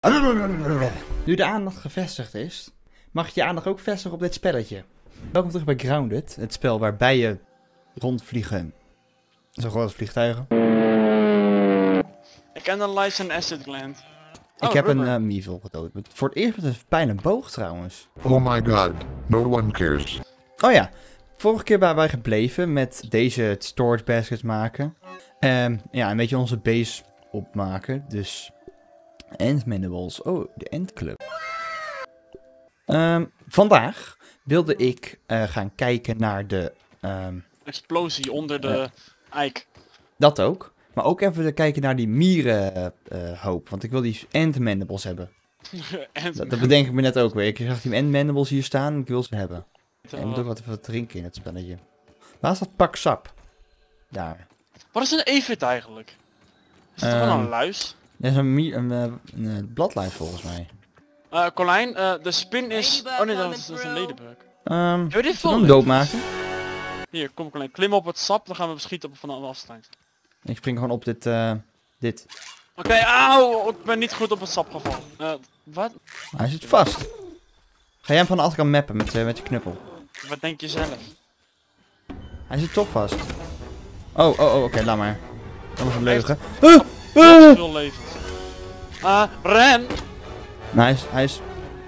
Nu de aandacht gevestigd is, mag je je aandacht ook vestigen op dit spelletje. Welkom terug bij Grounded, het spel waarbij je rondvliegen. Zo groot als vliegtuigen. Ik analyse een acid gland. Ik heb een measle gedood. Voor het eerst met een pijl boog trouwens. Oh my god, no one cares. Oh ja, vorige keer waren wij gebleven met deze storage baskets maken. Ja, een beetje onze base opmaken. Dus Ant Mandibles. Oh, de Ant Club. Vandaag wilde ik gaan kijken naar de... Explosie onder de eik. Dat ook. Maar ook even kijken naar die mierenhoop. Want ik wil die Ant Mandibles hebben. Dat bedenk ik me net ook weer. Ik zag die Ant Mandibles hier staan en ik wil ze hebben. En ik moet ook wat even drinken in het spelletje. Waar is dat pak sap? Daar. Wat is een evid eigenlijk? Is dat toch wel een luis? Dat is een bladluis volgens mij. Colijn, de spin is... Oh nee, dat is een ledebuk. Heb je dit hem doodmaken? Hier, kom Colijn. Klim op het sap, dan gaan we beschieten op van de afstand. Ik spring gewoon op dit. Oké, auw! Ik ben niet goed op het sap gevallen. Wat? Hij zit vast. Ga jij hem van de achterkant mappen met je knuppel? Wat denk je zelf? Hij zit toch vast. Oh, oké, laat maar. Dat was een leugen. Veel levens. Ren! Nou, hij is...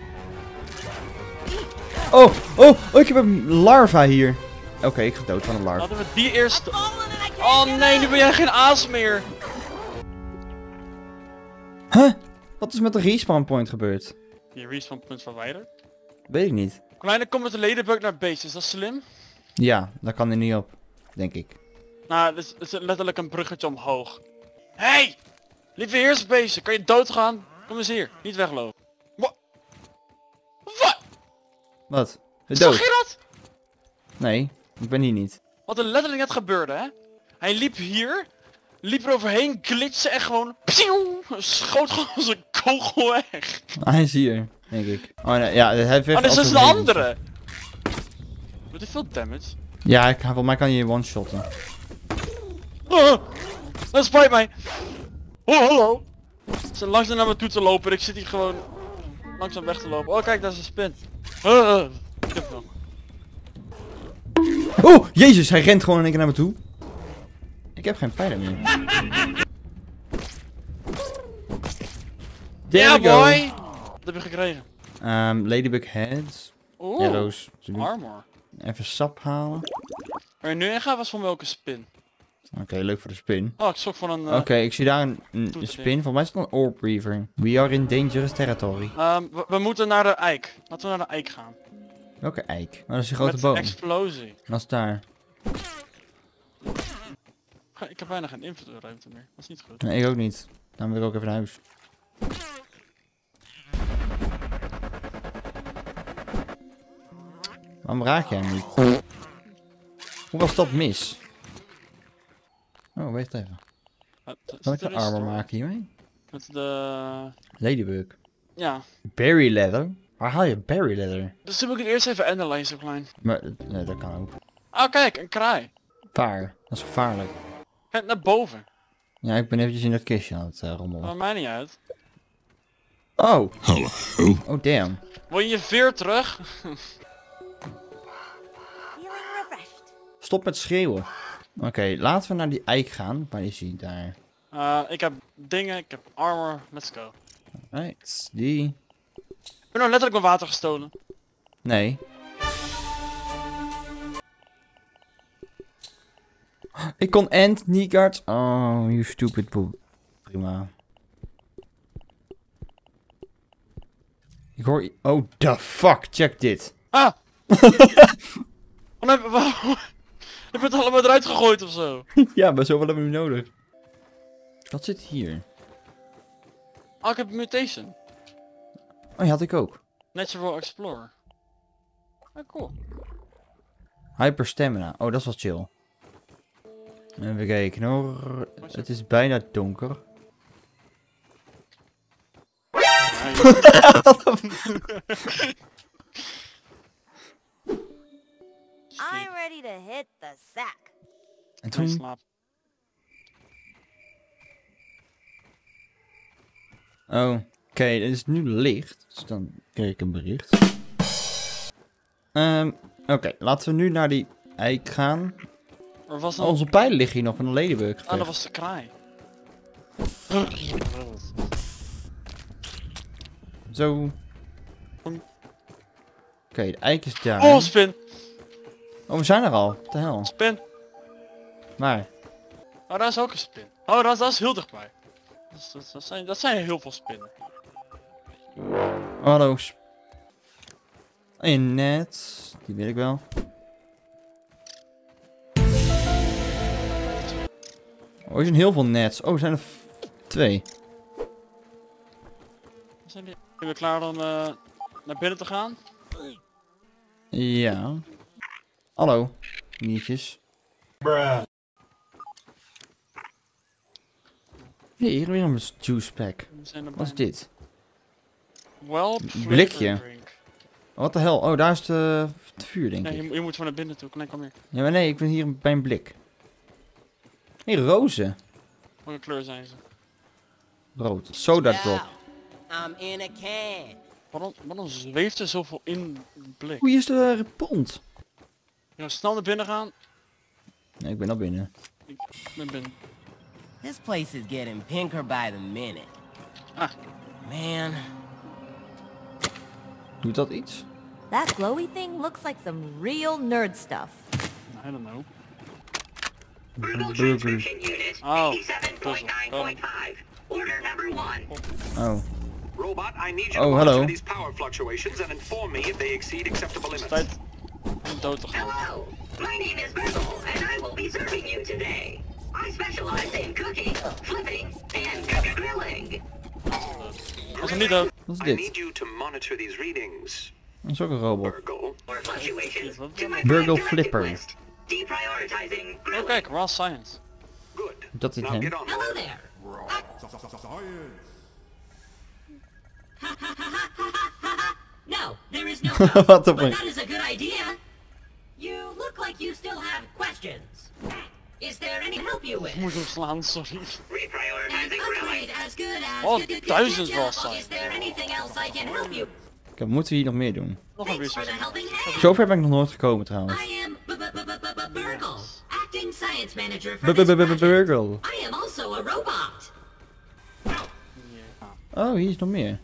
Oh, ik heb een larva hier. Oké, ik ga dood van een larva. Hadden we die eerst... Oh nee, nu ben jij geen aas meer! Huh? Wat is met de respawn point gebeurd? Je respawn punt verwijderd? Weet ik niet. Kleine, kom met de ledebuk naar base, is dat slim? Ja, daar kan hij niet op. Denk ik. Nou, het is letterlijk een bruggetje omhoog. Hey! Lieve heersbeesten, kan je doodgaan? Kom eens hier, niet weglopen. Wat? Wat? Dood? Zag je dat? Nee, ik ben hier niet. Wat er letterlijk net gebeurde, hè? Hij liep hier, liep er overheen, glitste en gewoon... Psieuw, schoot gewoon als een kogel weg. Hij is hier, denk ik. Oh nee, ja, hij heeft Oh, dit is een andere! Doet hij veel damage? Ja, volgens mij kan je one-shotten. Dat spijt mij! Oh, hallo! Ze zijn langzaam naar me toe te lopen en ik zit hier gewoon langzaam weg te lopen. Oh kijk, daar is een spin. Ik heb hem. Oh, jezus, hij rent gewoon in één keer naar me toe. Ik heb geen pijlen meer. Ja, boy! Wat heb je gekregen? Ladybug heads. Oeh, Arrows. armor. Even sap halen. Waar je nu in gaat was van welke spin? Oké, leuk voor de spin. Oh, ik zocht van een... Oké, ik zie daar een spin. Volgens mij is het een orb reaver. We are in dangerous territory. we moeten naar de eik. Laten we naar de eik gaan. Welke eik? Oh, dat is die grote Met boom. explosie. Dat is daar. Ik heb bijna geen inventoryruimte meer. Dat is niet goed. Nee, ik ook niet. Dan wil ik ook even naar huis. Waarom raak jij hem niet? Hoe was dat mis? Oh, wacht even. Zal ik een armor maken hiermee? Met de... Ladybug. Ja. Berry leather? Waar haal je berry leather? Dus toen moet ik het eerst even analyzen, klein. Maar, nee, dat kan ook. Oh kijk, een kraai. Waar? Dat is gevaarlijk. Kijk naar boven. Ja, ik ben eventjes in dat kistje aan het rommelen. Dat maakt mij niet uit. Oh! Hallo. Oh, damn. Wil je je veer terug? Stop met schreeuwen. Oké, laten we naar die eik gaan. Waar is hij? Daar. Ik heb dingen, ik heb armor, let's go. Right, die. Ik ben nou letterlijk mijn water gestolen. Nee. Ik kon Ant Kneeguards. Oh, you stupid boel. Prima. Ik hoor... Oh, the fuck. Check dit. Ah! Je bent allemaal eruit gegooid of zo. Ja, maar zoveel hebben we nu nodig. Wat zit hier? Oh, ik heb een mutation. Oh, die had ik ook. Natural Explorer. Ah, cool. Hyper stamina. Oh, dat is wel chill. Even kijken hoor. Het is bijna donker. I'm ready to hit the sack. En toen... Slaap. Oh, Oké, het is nu licht. Dus dan krijg ik een bericht. Oké, laten we nu naar die eik gaan. Er was Oh, onze pijlen liggen hier nog van een ladybug. Ah, dat was de kraai. Zo. Oké, de eik is daar. Oh, spin! Oh, we zijn er al. Wat de hel. Spin! Waar? Oh, daar is ook een spin. Oh, dat is heel dichtbij. Dat zijn heel veel spinnen. Oh, hallo. Een net. Die weet ik wel. Oh, er zijn heel veel nets. Oh, er zijn er 2. Zijn die... Ben je klaar om naar binnen te gaan? Ja. Hallo. Niertjes. Hier weer een juice pack. We zijn er Wat is bijna. dit? Well, Blikje. drink. Wat de hel? Oh, daar is het vuur, denk ik. Nee, je moet gewoon naar binnen toe. Nee, kom hier. Ja, maar nee, ik ben hier bij een blik. Hé, rozen. Welke kleur zijn ze? Rood. Soda drop. I'm in a can. Waarom zweeft er zoveel in de blik? Hoe is de pond? Ja, snel naar binnen gaan. Nee, ik ben al binnen. Ik ben binnen. This place is getting pinker by the minute. Ah. Man, Doet dat iets? That glowy thing looks like some real nerd stuff. I don't know. Burger. Oh. 87.9.5. Order number 1. Oh. Robot, I need you Oh, to hello. monitor these power fluctuations and inform me if they exceed acceptable Het is limits. tijd om dood te gaan. Hello. My name is Virgil, and I will be serving you today. I specialize in cooking, flipping, and grilling. Was er niet dood? Wat is I dit? need you to monitor these readings, Dat is ook een robot. Virgil. Or fluctuations to my Burgle directive Flipper. list. Deprioritizing Oh grilling. kijk, raw science. Good. Dat is Now hem. get on. Hello there. No, there is no What doubt, the but fuck? that is a good idea. You look like you still have questions. Is there any help you with? Ik moet hem slaan, sorry. An upgrade as good as Oh, good, good, good, 1000 good raw job. science. Is there anything else I can help you? Kijk, moeten we hier nog meer doen? Nog een Thanks for research. the helping hand. Zover ben ik nog nooit gekomen trouwens. I am Burgle, acting science manager for this project. Burgle. I am also a robot. Oh, hier is nog meer.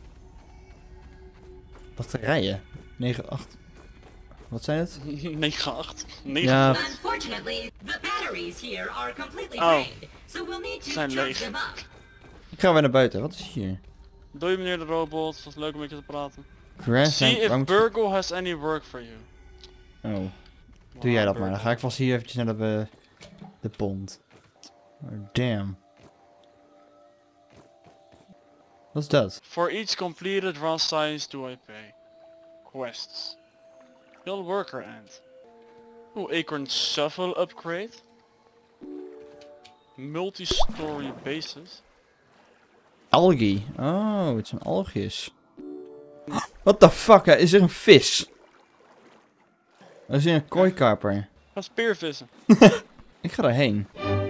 Batterijen. 9, 8. Wat zijn het? 9-8. 9 Ja, Unfortunately, the batteries here are completely Oh. drained, so we'll need to Zijn charge leeg. them up. ik ga weer naar buiten. Wat is hier? Doei meneer de robot, het was leuk om met je te praten. Grass See if and... Burgle has any work for you. Oh, doe jij dat maar. Dan ga ik vast hier eventjes naar de pond. Oh, damn. Wat is dat? For each completed raw science do I pay. Quests. Kill worker ant. Oeh, acorn shovel upgrade. Multi-story bases. Algae. Oh, het zijn algjes. What the fuck, hè? Is er een vis? Er is hier een kooikarper. Ga speervissen. Ik ga daarheen.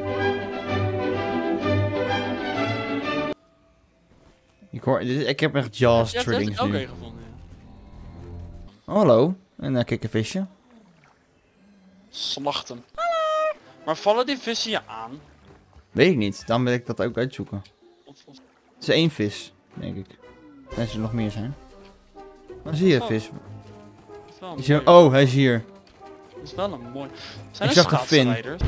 Ik heb echt Jaws Ja, dat triggings heb ik ook nu. een gevonden. Ja. Oh, hallo. Een kikkervisje. Slachten. Maar vallen die vissen je aan? Weet ik niet. Dan wil ik dat ook uitzoeken. Of Het is één vis, denk ik. Tenzij er nog meer zijn. Waar zie je een vis? is wel een Is hier... mooie- Oh, hij is hier. Dat is wel een mooi. Zijn Ik er zag een fin. schaatsrijders?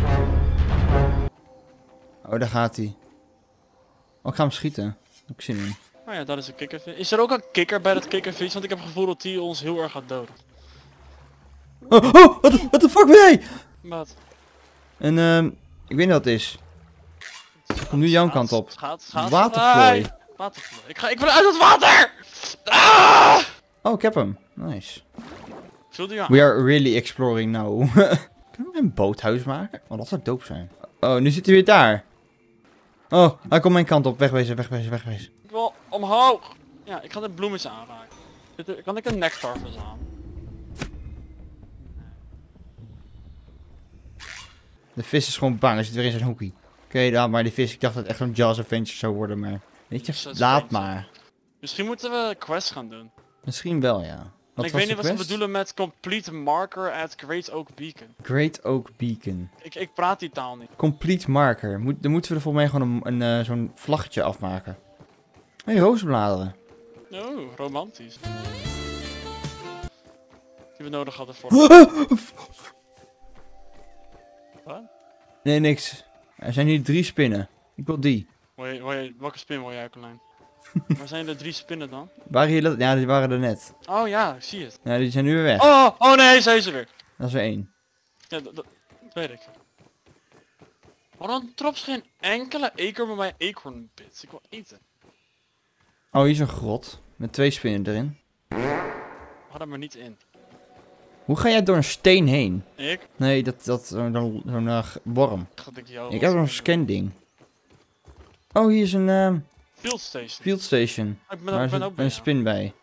Oh, daar gaat hij. Oh, ik ga hem schieten. Heb ik zin in. Oh ja, dat is een kikkervis. Is er ook een kikker bij dat kikkervis? Want ik heb het gevoel dat die ons heel erg gaat doden. Oh, wat de fuck ben jij? Wat? En ik weet niet wat het is. Ik kom nu jouw kant op. Schaats. Watervlooi. Watervlooi. Ik wil uit het water! Ah! Oh, ik heb hem. Nice. Vul die aan. We are really exploring now. Kunnen we een boothuis maken? Oh, dat zou dope zijn. Oh, nu zit hij weer daar. Oh, hij komt mijn kant op. Wegwezen, wegwezen, wegwezen. Ik wil omhoog. Ja, ik ga de bloemetjes aanraken. Kan ik een nectar verzamelen? De vis is gewoon bang. Hij zit weer in zijn hoekie. Oké, dan maar die vis. Ik dacht dat het echt een Jaws Adventure zou worden, maar... Weet je, Jaws laat Adventure. maar. Misschien moeten we quests gaan doen. Misschien wel, ja. Wat Ik was weet niet de wat ze quest? bedoelen met complete marker at Great Oak Beacon. Great Oak Beacon. Ik praat die taal niet. Complete marker. Dan moeten we er volgens mij gewoon zo'n vlaggetje afmaken. Hé, rozenbladeren. Oh, romantisch. Die we nodig hadden voor... Wat? Nee, niks. Er zijn hier 3 spinnen. Ik wil die. Welke spin wil jij, Colijn? Waar zijn er 3 spinnen dan? Waren hier... Ja, die waren er net. Oh ja, ik zie het. Ja, die zijn nu weer weg. Oh nee, zijn ze weer. Dat is er 1. Ja, dat weet ik. Waarom dropt geen enkele eekhoorn bij mij acorn bits? Ik wil eten. Oh, hier is een grot. Met 2 spinnen erin. Had hem er niet in. Hoe ga jij door een steen heen? Ik? Nee, zo'n worm. Dat ik jou Ik heb nog een scan ding. Oh, hier is een Field station. field station. Ik Daar ben zit ook bij een jou. spin bij.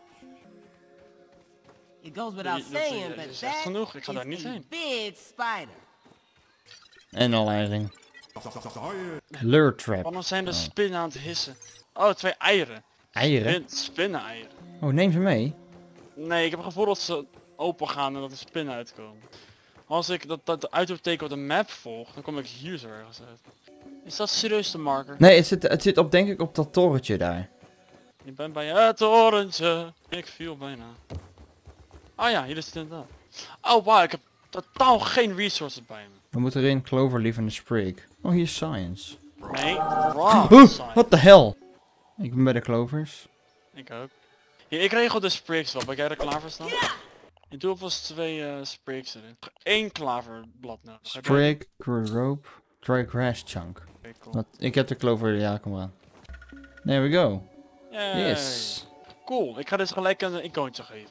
It goes without Dat is- saying, dat but is echt that genoeg. Ik ga daar is niet a heen. big spider. En allerlei dingen. Lure trap. Waarom zijn de spinnen aan het hissen? Oh, 2 eieren. Eieren? Spinnen-eieren. Oh, neem ze mee. Nee, ik heb het gevoel dat ze open gaan en dat er spinnen uitkomen. Als ik dat uitroepteken op de map volg, dan kom ik hier zo ergens uit. Is dat serieus de marker? Nee, het zit op, denk ik, op dat torentje daar. Ik ben bij het torentje. Ik viel bijna. Oh ja, hier is het inderdaad. Oh wow, ik heb totaal geen resources bij me. We moeten erin Cloverleaf en de Sprig. Oh, hier is Science. Nee, wrong Oeh, side. what the hell? Ik ben bij de Clovers. Ik ook. Hier, ik regel de sprigs wel. Ben jij er klaar voor staan? Ik doe alvast 2 sprigs erin. 1 klaverblad nodig. Heb jij- Sprig, rope, dry grass chunk. Oké, cool. Wat, ik heb de Clover, ja, kom aan. There we go. Yay. Yes. Cool, ik ga dus gelijk een icoontje geven.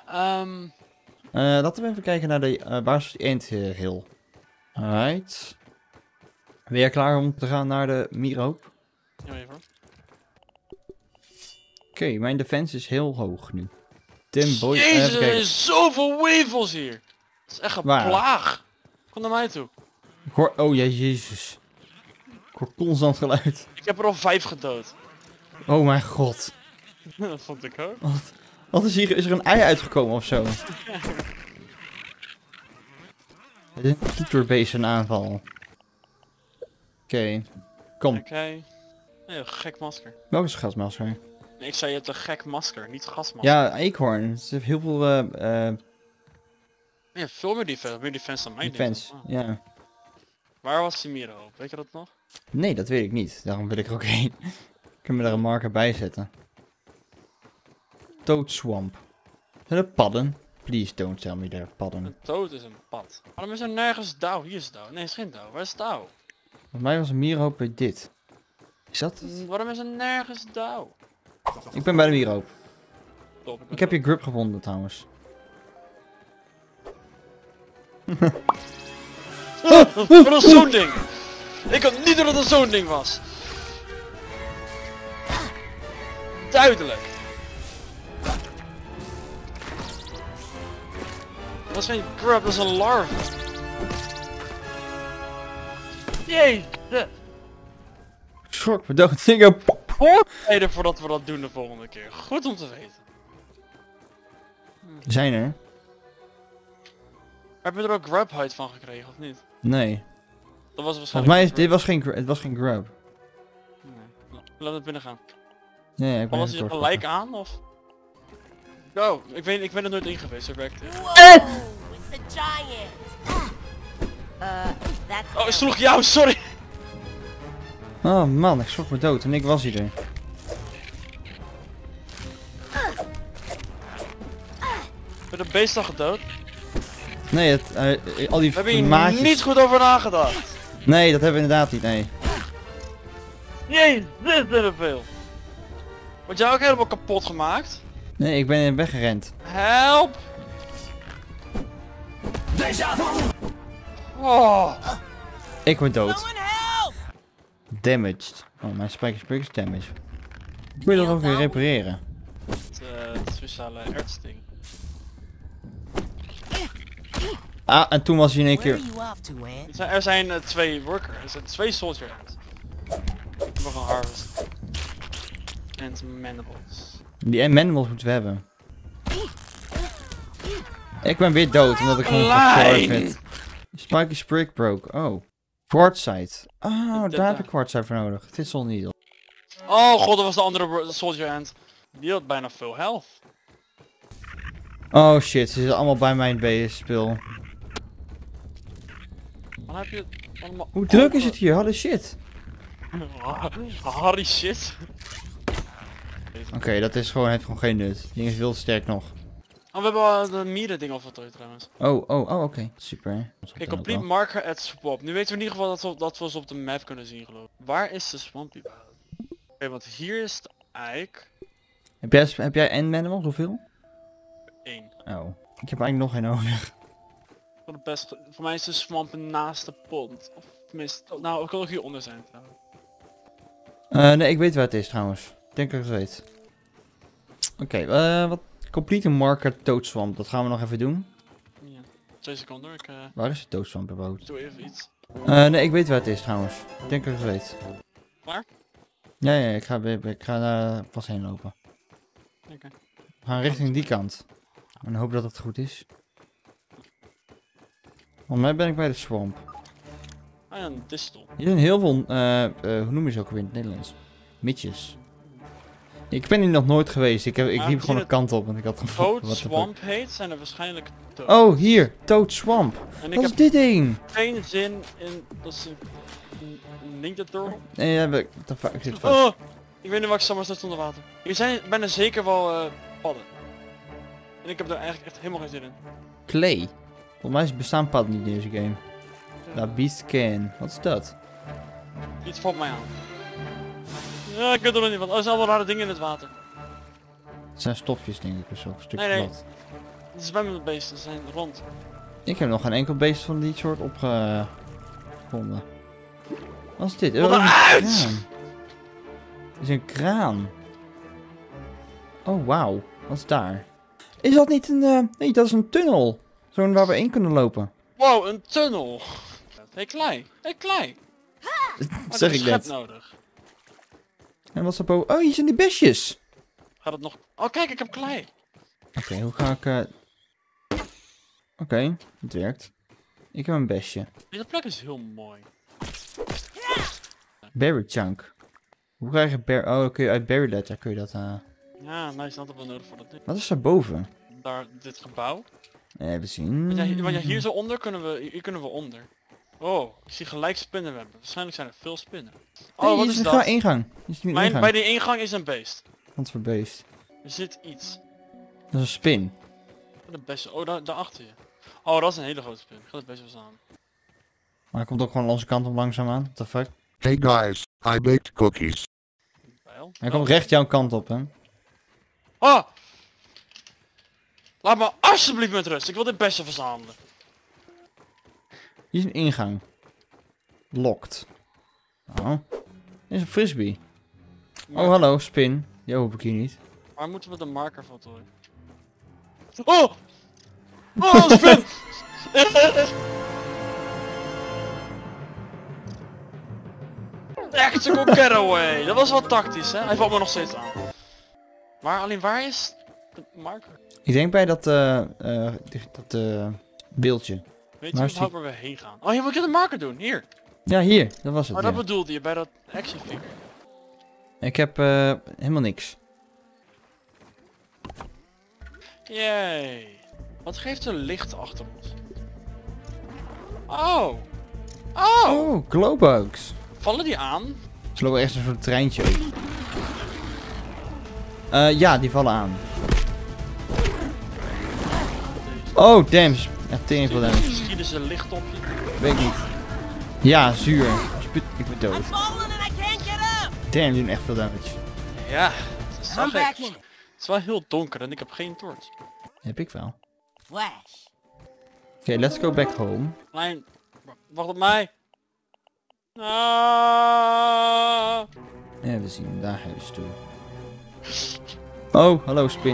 Laten we even kijken naar de waar is die Ant Hill. Alright. Ben jij klaar om te gaan naar de mierenhoop? Ja, even. Oké, mijn defense is heel hoog nu. Tim Boy. Jezus, even er kijken. is zoveel weevils hier. Het is echt een Waar? plaag. Kom naar mij toe. Ik hoor, oh jezus. Ik hoor constant geluid. Ik heb er al 5 gedood. Oh mijn god. Dat vond ik ook. Wat is hier? Is er een ei uitgekomen of zo? Het is een toeterbase aanval. Oké. Kom. Oké. Nee, een gek masker. Welke is gasmasker? Nee, ik zei je hebt een gek masker, niet gasmasker. Ja, eekhoorn. Het heeft heel veel Ja, veel meer defense dan mijn defense. ding. Ja. Waar was die mierenhoop? Weet je dat nog? Nee, dat weet ik niet. Daarom wil ik er ook heen. Ik kan me daar een marker bij zetten. Toad Swamp. Zijn er padden? Please don't tell me there are padden. Een dood is een pad. Waarom is er nergens dauw? Hier is dauw. Nee, is geen dauw. Waar is dauw? Volgens mij was een mierenhoop bij dit. Is dat het? Waarom is er nergens dauw? Ik ben bij de mierenhoop. Top, Ik heb je grip gevonden trouwens. Wat is zo'n ding? Ik had niet dat het zo'n ding was. Duidelijk. Dat is geen grub, dat is een larve. Jee, Schrok me dood. Ik go pop. voorbereiden voordat we dat doen de volgende keer. Goed om te weten. Zijn er? Heb je er ook grub hide van gekregen of niet? Nee. Dat was Volgens waarschijnlijk mij is een dit was geen, het was geen grub. grub. Nee. Laat het binnen gaan. Nee, ik ben Was even hij gelijk aan of? Go, ik ben er nooit in geweest, zo werkt het. Whoa! It's a giant. That's. Oh, ik sloeg jou, sorry! Oh man, ik schrok me dood en ik was hier er. Ben de beest al gedood? Nee, al die We hebben hier maatjes. niet goed over nagedacht. Nee, dat hebben we inderdaad niet, nee. Jee, dit is er veel. Word jij ook helemaal kapot gemaakt? Nee, ik ben weggerend. Help! Oh, Ik word dood. Someone help! Damaged. Oh, mijn spijker is damaged. Ik wil dat ook weer repareren. het speciale hertsding. Ah, en toen was hij in één Where keer... are you off to, Ant? Er zijn 2 workers, er zijn 2 soldier ants. Nog een harvest. And mandibles. Die mandibles moeten we hebben. Ik ben weer dood, omdat ik gewoon Lijn! vind. Spiky Sprig broke. Oh. Quartzite. Oh, daar heb ik quartzite voor nodig. Het is needle. Oh god, dat was de andere soldier ant. Die had bijna veel health. Oh shit, ze zitten allemaal bij mijn spul. Dan heb je het allemaal... Hoe druk is het hier? Holy shit. Harry shit. Oké, dat is gewoon, heeft gewoon geen nut. Het ding is heel sterk nog. Oh, we hebben al de mieren ding al voltooid trouwens. Oh, oké. Super. Oké, complete marker at swamp. Nu weten we in ieder geval dat we ze op de map kunnen zien geloof ik. Waar is de swampie? Oké, want hier is de eik. Heb jij en mandibles? Hoeveel? 1. Oh. Ik heb eigenlijk nog geen nodig. Voor mij is de swamp naast de pond. Of tenminste, nou, het kan ook hieronder zijn trouwens. Nee, ik weet waar het is trouwens. Ik denk dat ik het weet. Oké, wat... Complete marker Toadswamp. Dat gaan we nog even doen. Ja, 2 seconden. Waar is de Toadswamp überhaupt? Doe even iets. Nee, ik weet waar het is trouwens. Ik denk dat ik het weet. Waar? Ja, ik ga daar pas heen lopen. Oké. We gaan richting die kant. En hoop dat het goed is. Want mij ben ik bij de swamp. Ah ja, een distel. Hier zijn heel veel, hoe noem je ze ook weer in het Nederlands? Mitjes. Ik ben hier nog nooit geweest. Ik liep gewoon de kant op, want ik had Toad Swamp heet, zijn er waarschijnlijk toads. Oh, hier, Toad Swamp. En ik Wat is heb dit ding? geen zin in, dat is een Ninja Turtle. Nee, ik zit vast. Oh, ik weet niet waar ik zomaar staat onder water. Hier zijn bijna zeker wel padden. En ik heb er eigenlijk echt helemaal geen zin in. Clay. Volgens mij bestaan padden niet in deze game. La Beastcan. Wat is dat? Iets valt mij aan. Ja, ik weet er nog niet van. Oh, er zijn allemaal rare dingen in het water. Het zijn stofjes denk ik of zo. Een stukje Nee. blad. Het is bij mijn beesten, ze zijn rond. Ik heb nog geen enkel beest van die soort opgevonden. Wat is dit? Wat Oh, een een uit! kraan. Het is een kraan. Oh, wauw. Wat is daar? Is dat niet een... nee, dat is een tunnel. Zo'n waar we in kunnen lopen. Wow, een tunnel. Hey klei, hey klei. Dat zeg ik net. Nodig. En wat is er boven? Oh, hier zijn die besjes. Gaat het nog... Oh kijk, ik heb klei. Oké, hoe ga ik... Oké, het werkt. Ik heb een besje. Deze plek is heel mooi. Berry chunk. Hoe krijg je berry... Oh, kun je uit berry letter kun je dat... Ja, nice, dat heb wel nodig voor dat ding. Wat is daar boven? Daar, dit gebouw. Even zien. Want ja, hier zo onder hier kunnen we onder. Oh, ik zie gelijk spinnenwebben. Waarschijnlijk zijn er veel spinnen. Oh, Nee, wat hier is een dat? ingang. Hier is een ingang. Bij die ingang is een beest. Wat voor beest? Er zit iets. Dat is een spin. Wat een beest. Oh, daar achter je. Oh, dat is een hele grote spin. Ik ga het best wel samen. Maar hij komt ook gewoon onze kant op langzaamaan. What the fuck? Hey guys, I baked cookies. Pijl. Hij komt recht jouw kant op, hè? Oh! Laat me alsjeblieft met rust. Ik wil dit bestje verzamelen. Hier is een ingang. Locked. Oh. Dit is een frisbee. Maar, Oh, hallo, spin. Die hoop ik hier niet. waar moeten we de marker voltooien? Oh! Oh, spin! Tactical getaway. Dat was wel tactisch, hè? Hij valt me nog steeds aan. Maar alleen waar is de marker? Ik denk bij dat, beeldje. Weet Waar je is überhaupt waar we heen gaan? Oh, hier moet ik de marker doen. Hier. Ja, hier. Dat was het. Maar dat Ja. bedoelde je bij dat action figure. Ik heb helemaal niks. Yay. Wat geeft er licht achter ons? Oh. Oh. Oh, glowbugs. Vallen die aan? Ze lopen echt een soort treintje ook. Ja, die vallen aan. Oh, damn. Echt tering veel damage. Schieten ze licht op je? Weet ik niet. Ja, zuur. Ik ben dood. Falling and I can't get up! Damn, die doen echt veel damage. Ja, dat zag I'm back ik. in. Het is wel heel donker en ik heb geen torch. Heb ik wel. Flash. Oké, let's go back home. Klein, wacht op mij. Ah. Ja, we zien daar huis toe. Oh, hallo spin.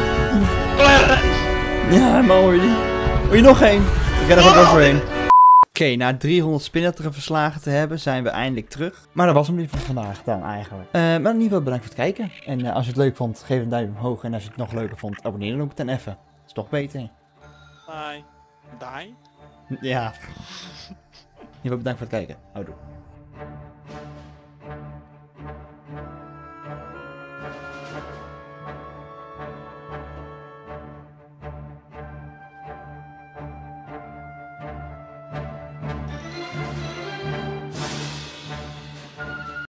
Ja, maar hoor je die? Hoor je nog één? Ik ga er ook overheen. Oké, na 300 spinneteren verslagen te hebben, zijn we eindelijk terug. Maar dat was hem niet voor vandaag dan eigenlijk. Maar in ieder geval bedankt voor het kijken. En als je het leuk vond, geef een duimpje omhoog. En als je het nog leuker vond, abonneer dan ook meteen even. Dat is toch beter. Bye. Die? Ja. In ieder geval bedankt voor het kijken. Houdoe.